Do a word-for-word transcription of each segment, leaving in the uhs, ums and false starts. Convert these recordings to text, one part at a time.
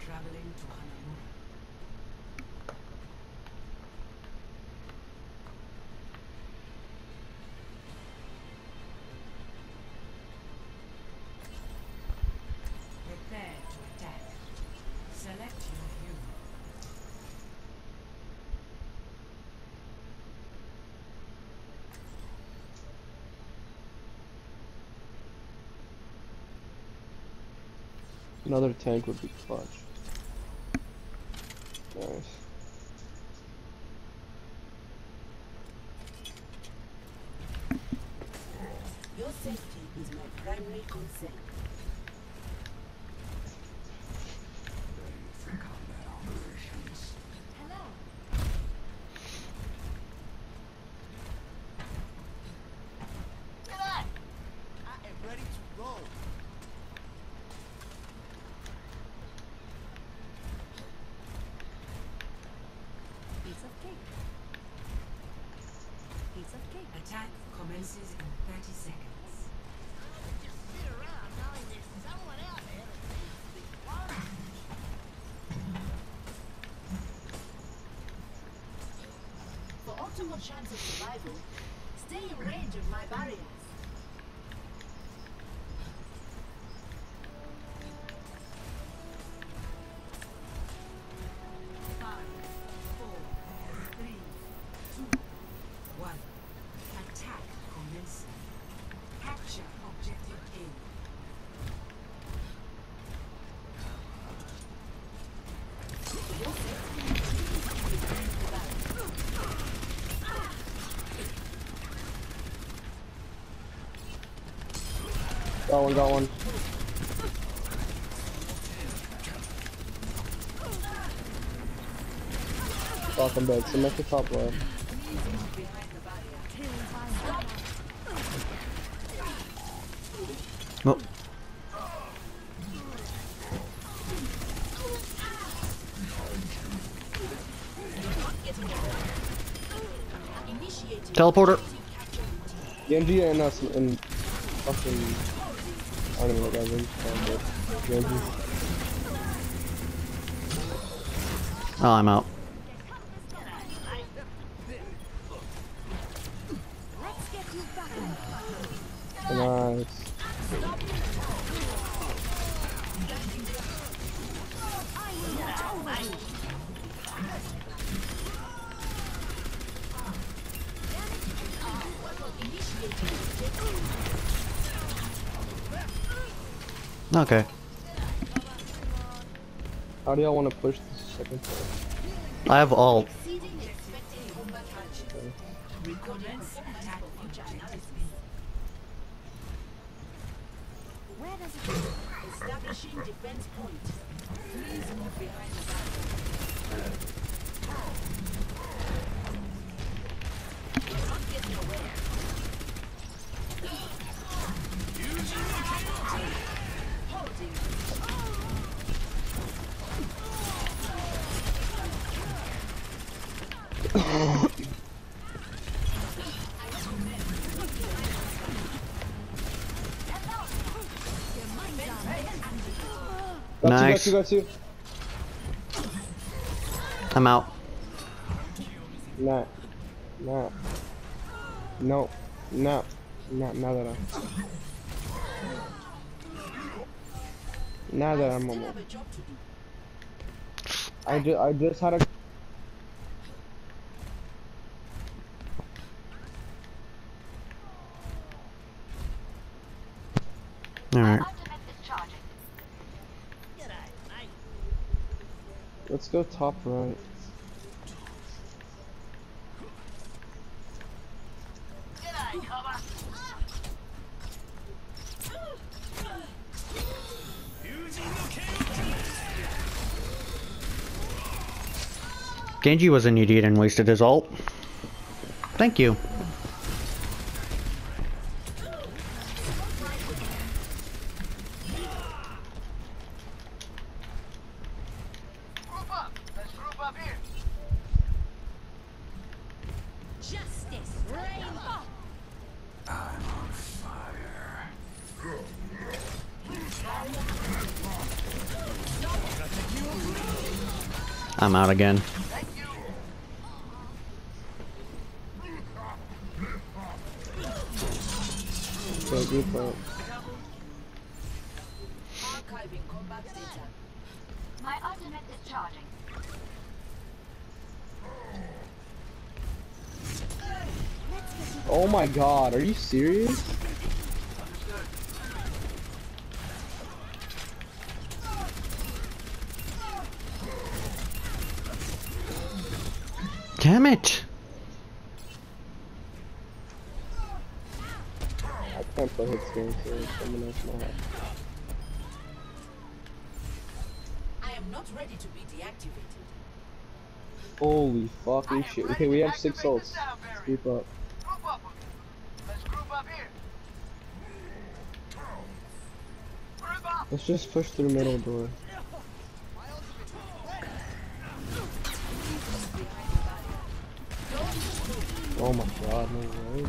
traveling to Hanamura. Prepare to attack. Select your hero. Another tank would be clutch. Nice. Your safety is my primary concern. Hello. G'day! I am ready to roll. Piece of cake. Piece of cake. Attack commences in thirty seconds. Just sit around knowing there's someone out there that needs to be fun. For optimal chance of survival, stay in range of my barriers. Five, four, three, two, one. Attack commencing. Capture objective A. Got one, got one. Fuck, I'm dead. Some at the top left. Oh. Teleporter. Genji and us and fucking. I don't know what that is. but Genji. Oh, I'm out. Nice. Okay. How do y'all want to push the second part? I have ult. Recommence attack objective. Where does it go? Establishing defense point. Please move behind the barrier. You're not getting away. Got Nice. two, got two, got two. I'm out. Nah. Nah. No. No. Not now that I'm. Now that I'm Still almost. have a job to do. I just I just had a. Alright. Let's go top right. G'day, cover. Genji was an idiot and wasted his ult. Thank you. Group up. Let's group up here. Justice reign. Gotta take you I'm out again. Okay, group up. Archiving combat data. My ultimate is charging. Oh my god, are you serious? Damn it! I can't play hit game, so someone else might have. I am not ready to be deactivated. Holy fucking shit. Okay, we have six ults. Group up. Group up. Let's group up here. Group up. Let's just push through middle door. Oh my god, no way.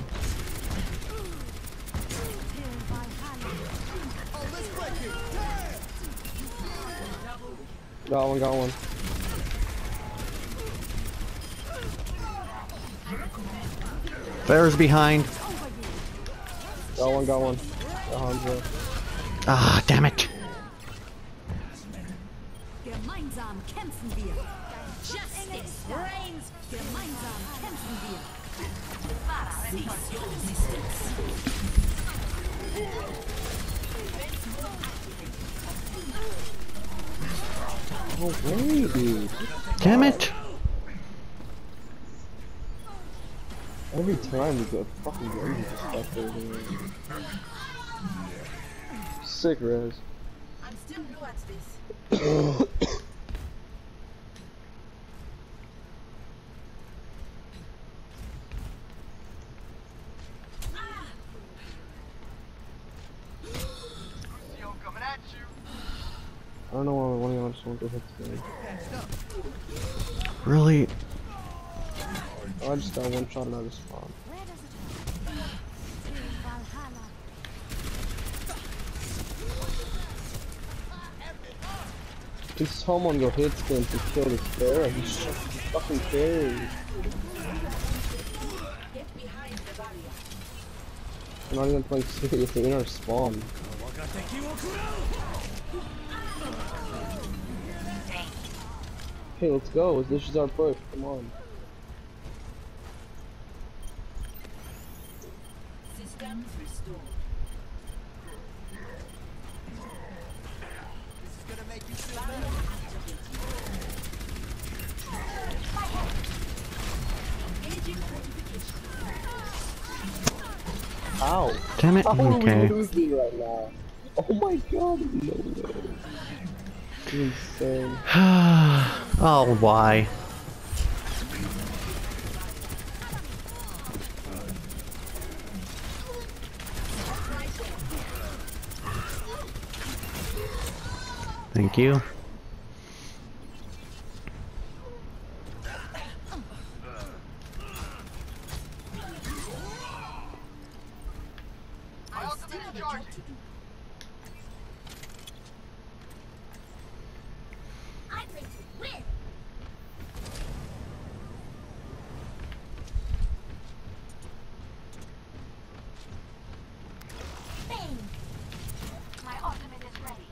Got one, got one. Bear's behind. Got one, got one. Got Hanzo. Ah, damn it. Gemeinsam kämpfen wir. Justice reigns. Gemeinsam kämpfen wir. Cease your resistance. No way, dude. Damn it. Every time we go fucking Genji just stuck there. Sick res. I'm still new at this. Yo, coming at you. I don't know why one of y'all just won't go hit today. Really? Oh, I just got one shot out of spawn. Where does it hurt? To Valhalla. Can someone go hit spin to kill this bear? He's so fucking carry. Get behind the barrier. I'm not even playing serious, they're in our spawn. Okay, let's go. This is our push. Come on. Systems restored. Engaging fortification. Ow. Damn it. How are Okay. we losing right now? Oh my god, no way. Insane. Oh, why? Thank you. My I ultimate still is have a job charging. to do. I'm ready to win. Bang. My ultimate is ready.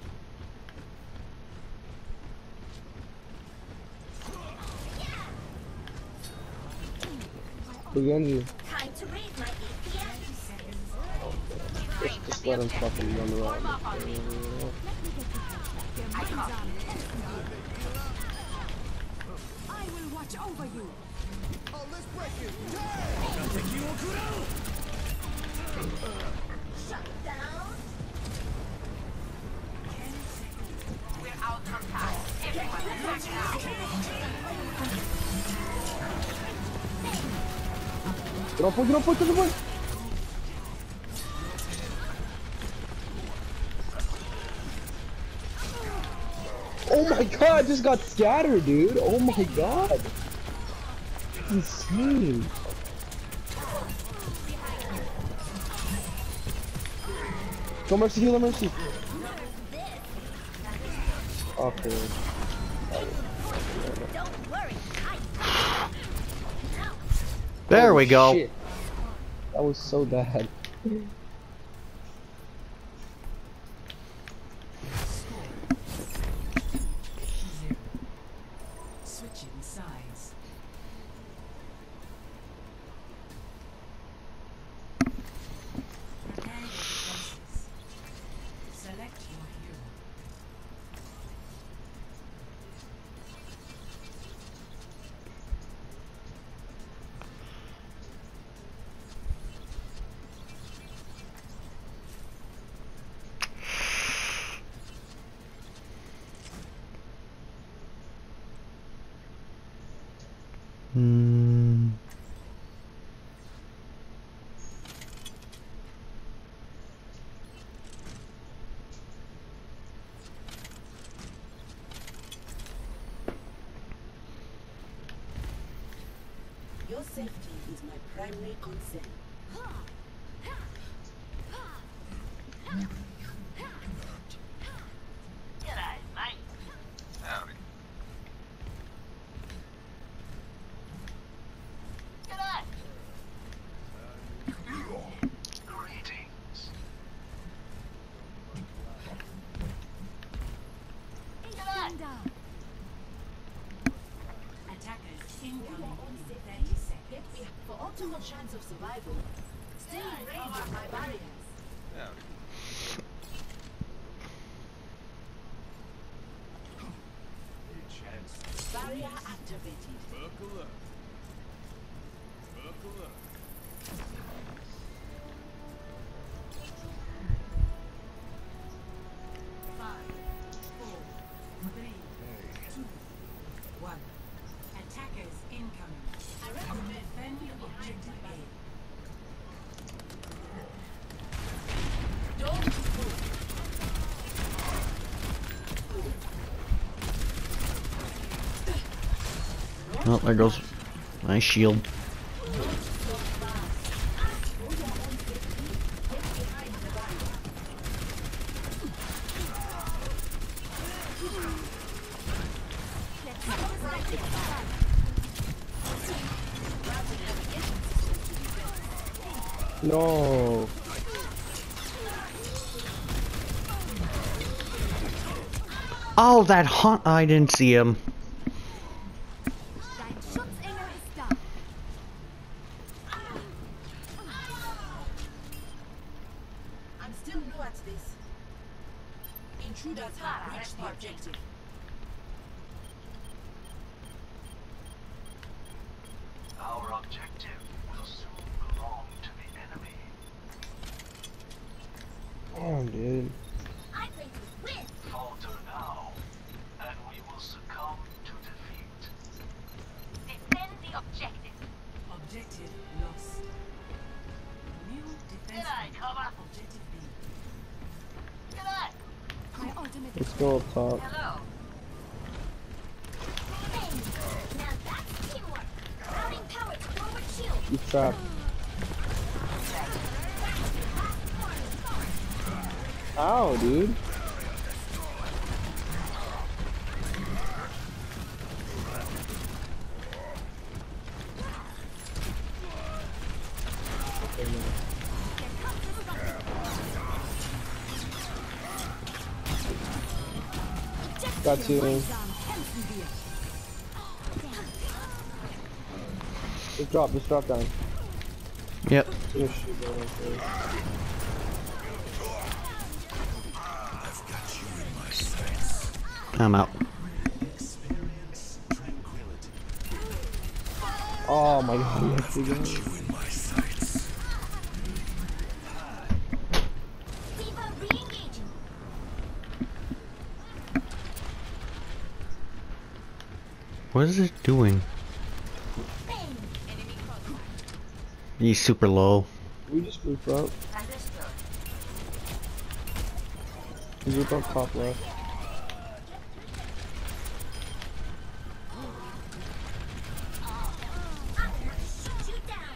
The Genji. Time to raise my A P M. Just, just let him fucking run around. I will watch over you. Shut down. We're out from time. Everyone attack now. Get up, get up, get up, get up. Oh my god, I just got scattered, dude. Oh my god. Insane. Go Mercy, heal her, Mercy. Okay. Don't worry, I There we go. Shit. That was so bad. Switching sides. Prepare your forces. Select your hero. Hmm. Your safety is my primary concern. G'day, mate. Howdy. G'day. Greetings. G'day. Attackers incoming in thirty seconds. For optimal chance of survival, stay in range of my barriers. Howdy. Barrier activated. Buckle up. Buckle up. Five, four, three, two, one. Attackers incoming. I recommend defend your objective A. Don't move. Oh, there goes my shield. No. Oh, that hunt! I didn't see him. Dein Schutzengel ist da. I'm still new at this. Intruders have reached the objective. Our objective will soon belong to the enemy. Damn, dude. I think we win. Falter now, and we will succumb to defeat. Defend the objective. Objective lost. New defense. G'day, cover. Objective B. G'day. My ultimate Let's go up top. Hello. bang. Now that's teamwork. Routing power to forward shield. You trapped. Ow, dude. Got you. Just drop, just drop down. Yep. Just shoot down like this. I'm out. Oh my god, yes, we go. Diva re-engaging. What is it doing? Bang. He's super low. We just group up. We group up top left. Shoot you down.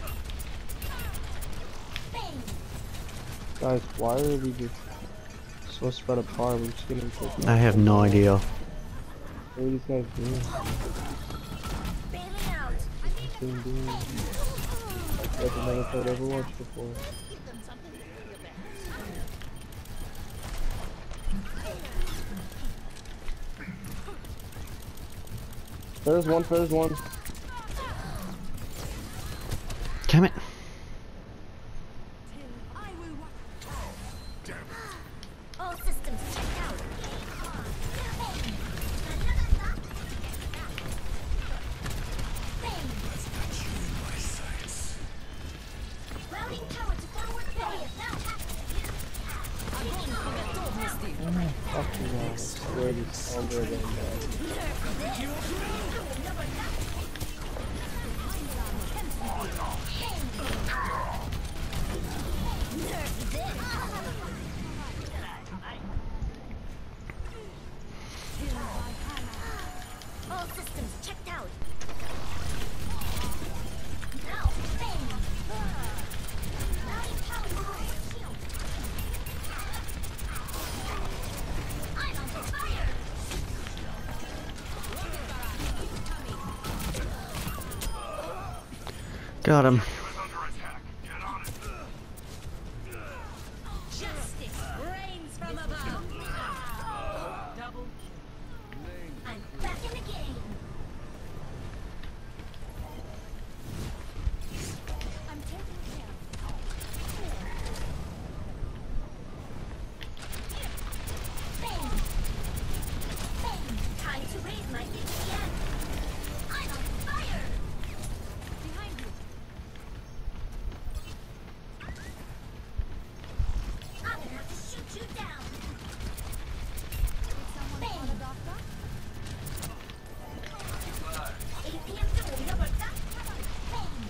Bang. Guys, why are we just supposed to spread apart. We're just getting to I have no idea. What are these guys doing? Bailing out. Team doing? I've never played Overwatch before. Give them something to think about. There's one, there's one. Damn it. All systems checked out. Routing power to forward barrier now active. Fuck you guys. I swear this all good and bad. All systems checked out. Now, bang! Routing power to forward shield. I'm on fire! Got him. Justice reigns from above. Double I'm back in the game. I'm taking care. Bang! Bang! Time to raise my H P M. I'm on fire! Behind you. I'm gonna have to shoot you down. Bang! 에이피엠 좀 올려볼까? 뱅!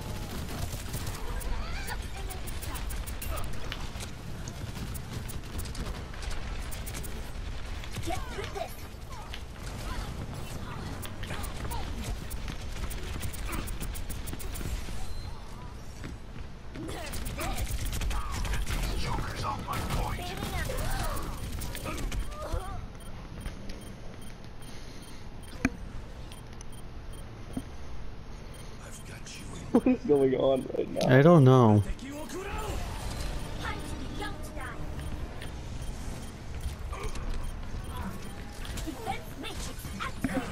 Get through this! Joker's on my point. What is going on right now? I don't know. Time to be young to die. Defense matrix activated.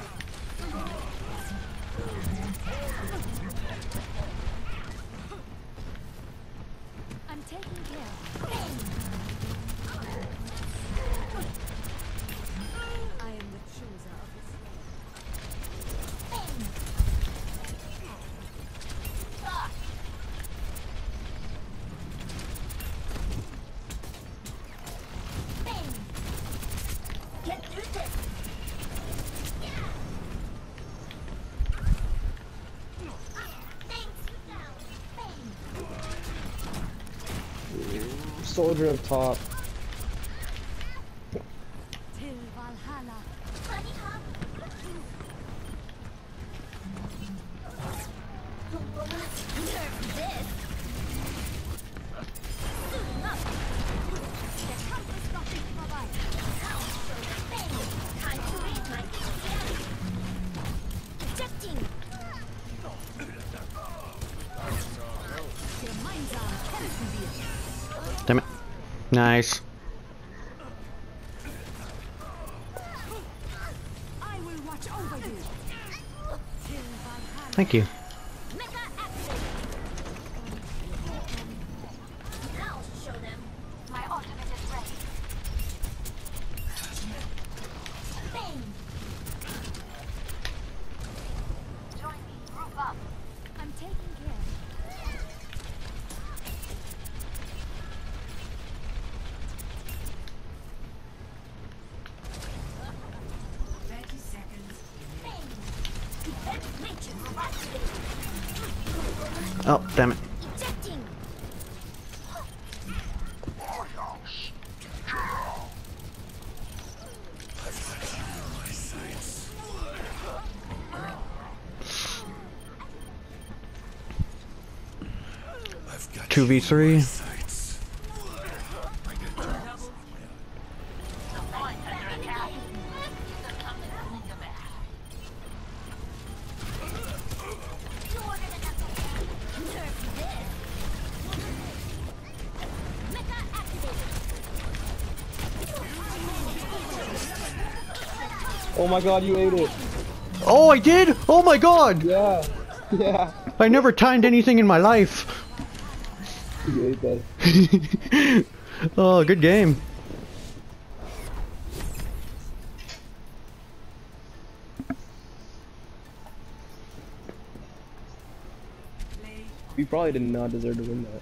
I'm taking care. Bang! I am the chooser of this. Bang! Ah! Bang! Get through this! Thanks! Bang! Soldier up top. Till Valhalla. Bunny hop. Nerf this. Suiting up. Der Kampf ist noch nicht vorbei. Bang! Time to raise my H P M. Ejecting. Gemeinsam kämpfen wir. Damn it. Nice. I will watch over you. Till Valhalla. Thank you. Mecha activated. Now show them. My ultimate is ready. Bang! Join me. Group up. I'm taking care. thirty seconds. Bang! Defense matrix activated. Oh, damn it. Ejecting. two v three. Oh my god, you ate it. Oh, I did? Oh my god! Yeah. Yeah. I never timed anything in my life. You ate that. Oh, good game. We probably did not deserve to win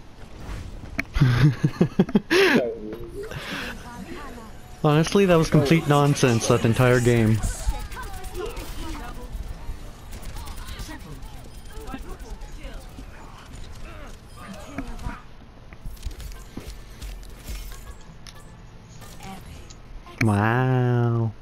that. Honestly, that was complete nonsense, that entire game. Wow.